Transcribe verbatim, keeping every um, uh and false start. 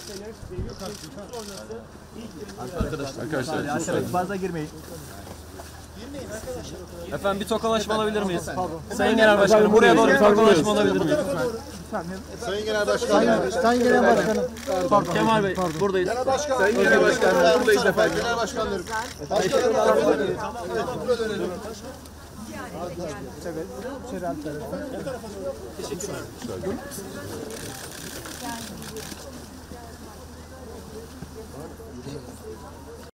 Arkadaşlar, arkadaşlar, arkadaşlar fazla girmeyin. Efendim bir tokalaşma alabilir miyiz? Sayın Genel Başkanım buraya doğru bir tokalaşma alabilir miyiz? Sayın Genel Başkanım. Sayın Genel Başkanım. Pardon. Kemal Bey buradayız. Genel Başkanım. Sayın Genel Başkanım buradayız efendim. Genel Başkanlarım. Başkanım burada dönelim. Evet. Çerel tarafı. Teşekkürler.